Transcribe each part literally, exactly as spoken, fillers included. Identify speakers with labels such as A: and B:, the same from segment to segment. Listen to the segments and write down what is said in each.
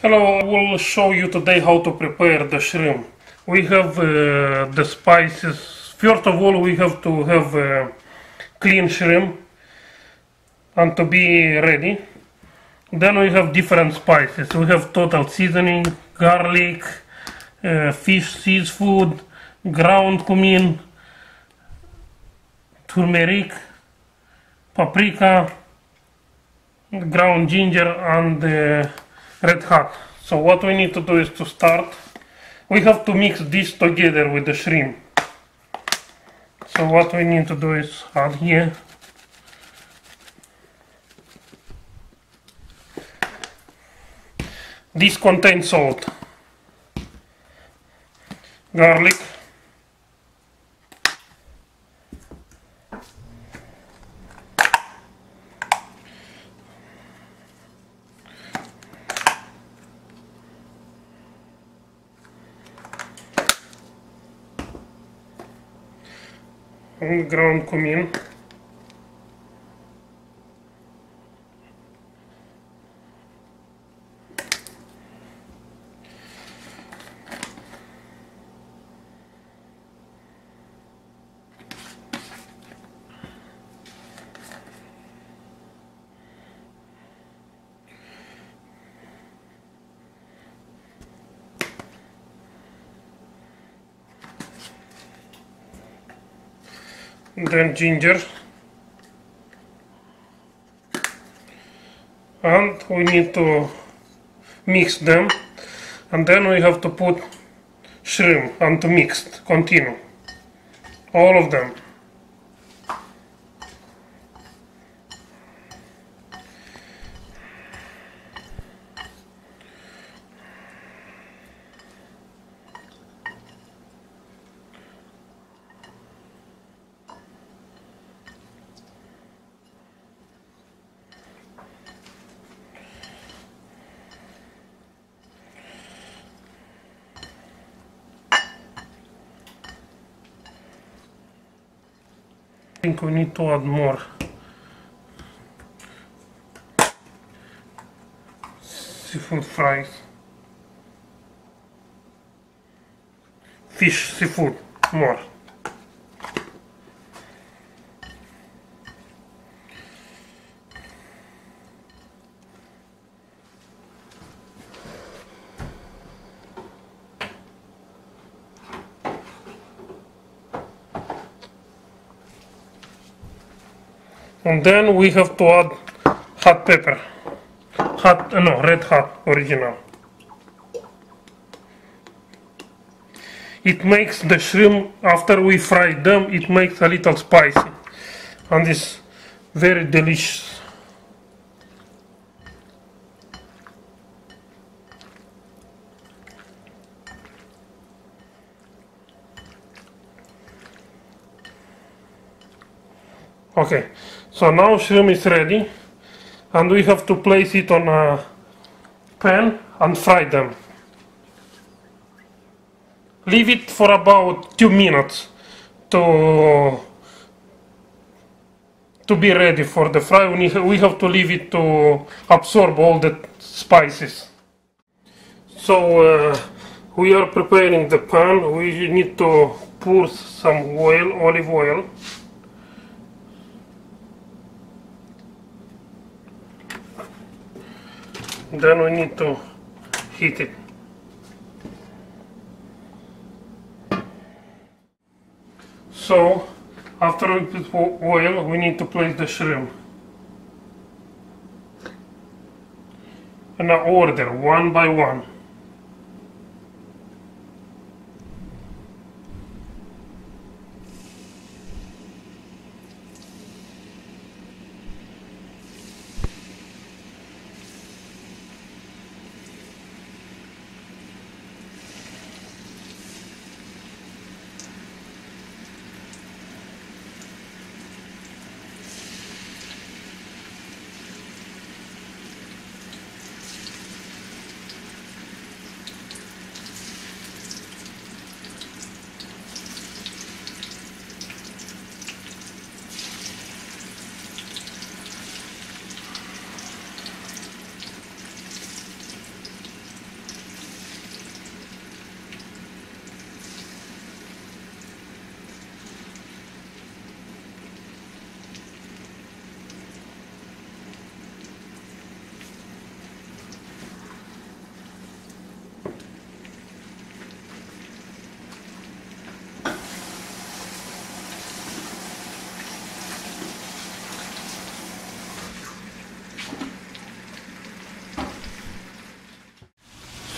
A: Hello, I will show you today how to prepare the shrimp. We have uh, the spices. First of all, we have to have uh, clean shrimp and to be ready. Then we have different spices. We have total seasoning, garlic, uh, fish seafood, ground cumin, turmeric, paprika, ground ginger and uh, red hot. So what we need to do is to start. We have to mix this together with the shrimp. So what we need to do is add here this contains salt, garlic, and ground cumin, then ginger, and we need to mix them, and then we have to put shrimp and to mix, continue, all of them. I think we need to add more seafood fries, fish seafood, more. And then we have to add hot pepper, hot, uh, no, red hot, original. It makes the shrimp, after we fry them, it makes a little spicy and it's very delicious. Okay, so now shrimp is ready and we have to place it on a pan and fry them. Leave it for about two minutes to to be ready for the fry. We have to leave it to absorb all the spices. So uh, we are preparing the pan. We need to pour some oil, olive oil. Then we need to heat it. So after we put oil, we need to place the shrimp in an order, one by one.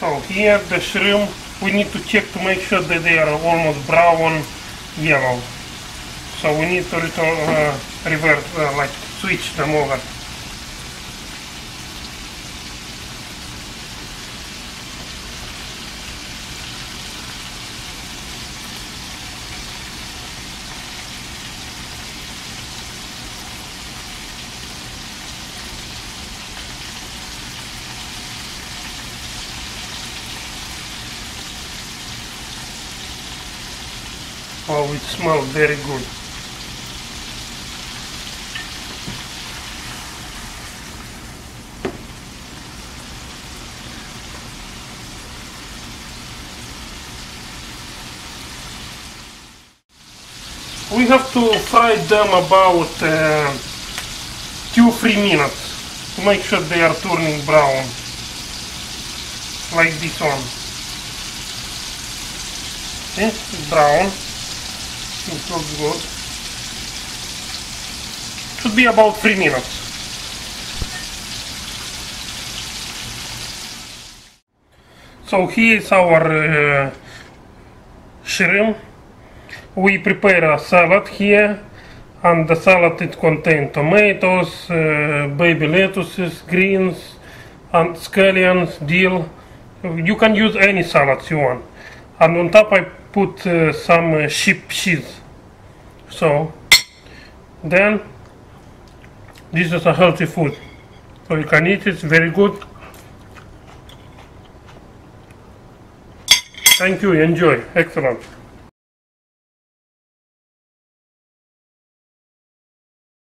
A: So here the shrimp, we need to check to make sure that they are almost brown yellow. So we need to return, uh, revert, uh, like switch them over. Oh, it smells very good. We have to fry them about uh, two three minutes to make sure they are turning brown, like this one. See, it's brown. It looks good. Should be about three minutes. So here is our uh, shrimp. We prepare a salad here, and the salad it contains tomatoes, uh, baby lettuces, greens, and scallions, dill. You can use any salads you want. And on top I put uh, some uh, sheep cheese. So then this is a healthy food. So you can eat it, it's very good. Thank you, enjoy, excellent.